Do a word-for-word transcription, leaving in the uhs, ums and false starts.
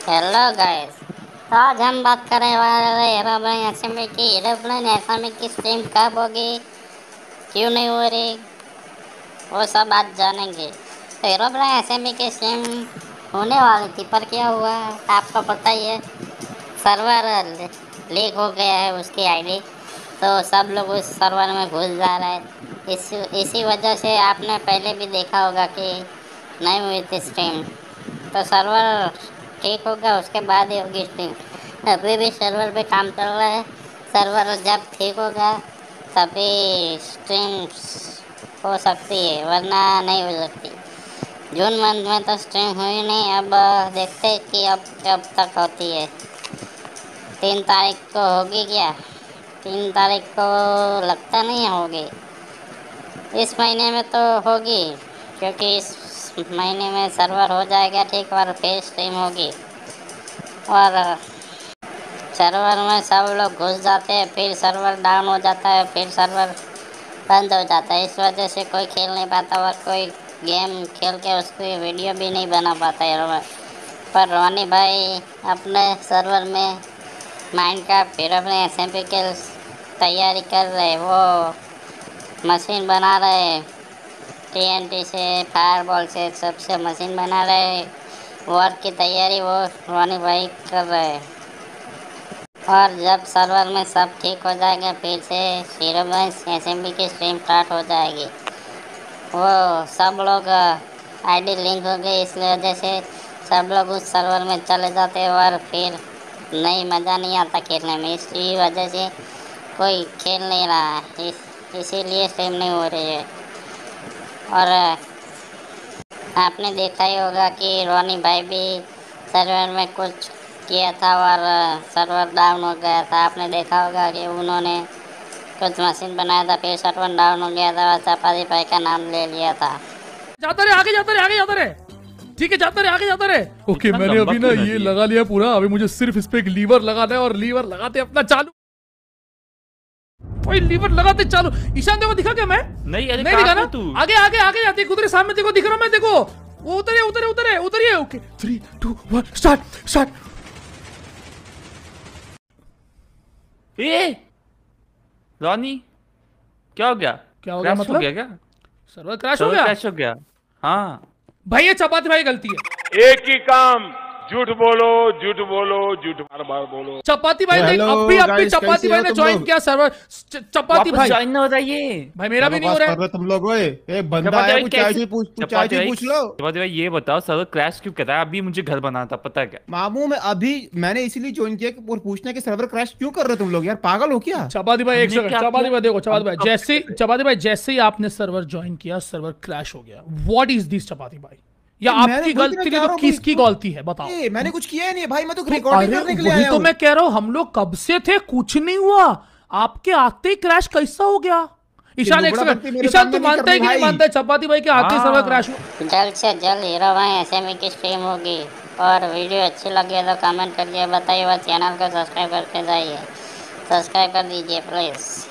Hello guys, तो आज हम बात करने वाले एरोप्लेन असेंबली की। एरोप्लेन असेंबली की स्ट्रीम कब होगी, क्यों नहीं हो रही, वो सब आज जानेंगे। तो एरोप्लेन असेंबली की स्ट्रीम होने वाली थी, पर क्या हुआ आपको पता ही है। सर्वर लीक हो गया है उसकी आईडी, तो सब लोग उस सर्वर में घुस जा रहे हैं। इस इसी वजह से आपने पहले भी देखा होगा कि नहीं हुई थी स्ट्रीम। तो सर्वर ठीक होगा उसके बाद ही होगी स्ट्रीम। अभी भी सर्वर पे काम चल रहा है। सर्वर जब ठीक होगा तभी स्ट्रीम हो सकती है, वरना नहीं हो सकती। जून मंथ में तो स्ट्रीम हुई नहीं, अब देखते हैं कि अब कब तक होती है। तीन तारीख को होगी क्या? तीन तारीख को लगता नहीं होगी। इस महीने में तो होगी, क्योंकि इस महीने में सर्वर हो जाएगा ठीक और फिर स्ट्रीम होगी। और सर्वर में सब लोग घुस जाते हैं, फिर सर्वर डाउन हो जाता है, फिर सर्वर बंद हो जाता है। इस वजह से कोई खेल नहीं पाता और कोई गेम खेल के उसकी वीडियो भी नहीं बना पाता है। पर रोनी भाई अपने सर्वर में माइनक्राफ्ट फिर अपने एसएमपी के तैयारी कर रहे, वो मशीन बना रहे, टीएनटी से फायरबॉल से सबसे मशीन बना रहे। वर्क की तैयारी वो रोनी भाई कर रहे हैं। और जब सर्वर में सब ठीक हो जाएगा फिर से एरोप्लेन असेंबली की स्ट्रीम स्टार्ट हो जाएगी। वो सब लोग आईडी लिंक हो गई, इस वजह से सब लोग उस सर्वर में चले जाते हैं और फिर नहीं मज़ा नहीं आता खेलने में। इसी वजह से कोई खेल नहीं रहा है, इस इसीलिए स्ट्रीम नहीं हो रही है। और आपने देखा ही होगा कि रोनी भाई भी सर्वर में कुछ किया था और सर्वर डाउन हो गया था। आपने देखा होगा कि उन्होंने कुछ मशीन बनाया था, फिर सर्वर डाउन हो गया था और चपाती भाई का नाम ले लिया था। जाता रहे, आगे जाता रहे, आगे जाता रहे। ठीक है, जाता रहे, आगे जाता रहे। ओके, मैंने अभी ना ये लगा लिया पूरा। अभी मुझे सिर्फ इस पे एक लीवर लगाना है और लीवर लगाते अपना चालू। कोई लीवर लगाते चालू। ईशान देखो, दिखा क्या मैं? नहीं, अरे नहीं दिखा ना? तू आगे आगे आगे जाते उधर सामने देखो, दिख रहा मैं, देखो वो उतरे उतरे उतरे उतरिए। Okay, three two one start start. ए रॉनी, क्या हो गया? क्या हो गया? क्रैश मतलब हो गया क्या? सर्वर क्रैश हो सर्वर गया क्रैश हो गया। हाँ भाई, ये चपाती भाई गलती है। एक ही काम, झूठ बोलो झूठ बोलो झूठ बार बार बोलो। चपाती भाई देख, हेलो अभी अभी गाइस, चपाती कैसे भाई हो ने तुम ज्वाइन लोग? किया सर्वर। च- चपाती भाई ज्वाइन हो रहा है ये। भाई मेरा भी नहीं हो बकवास रहा कर रहे तुम लोग। ओए ए बंदा चपाती आया, भाई कुछ कैसे- आईडी पूछ कुछ चपाती आईडी भाई- पूछ लो। चपाती भाई ये बताओ, सर्वर क्रैश क्यों कर रहा है? अभी मुझे घर बनाना था, पता है क्या? मामू मैं अभी मैंने इसीलिए ज्वाइन किया कि और पूछना कि सर्वर क्रैश क्यों कर रहे हो तुम लोग। यार पागल हो क्या? चपाती भाई एक हमने सेकंड। क्या चपाती किया? भाई देखो, चपाती भाई हम- जैसे चपाती भाई जैसे ही आपने सर्वर ज्वाइन किया सर्वर क्रैश हो गया। व्हाट इज दिस चपाती भाई? या मैंने आपकी वही तो मैं गलती कह नहीं रहा तो हूँ, किसकी वही- गलती है बताओ? ए, मैंने कुछ किया ही नहीं भाई, मैं तो तो रिकॉर्डिंग अरे करने के लिए वही आया तो हूँ। मैं कह रहा हूँ, हम लोग कब से थे, कुछ नहीं हुआ। आपके आते ही क्रैश कैसा हो गया? ईशान एक लुबड़ा बनती सेकंड। मेरे ईशान सामने तू नहीं मानता है कि करनी नहीं भाई। मानता है चपाती भाई के आते ही सर्वर हाँ। क्रैश हुआ? जल्द से जल्द हीरो भाई एसएमई की स्ट्रीम होगी। और वीडियो अच्छी लगी तो कमेंट करके बताइए और चैनल को सब्सक्राइब करके जाइए। सब्सक्राइब कर दीजिए प्लीज़।